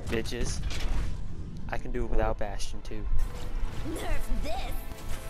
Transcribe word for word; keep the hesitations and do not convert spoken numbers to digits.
Bitches. I can do it without Bastion too. Nerf this!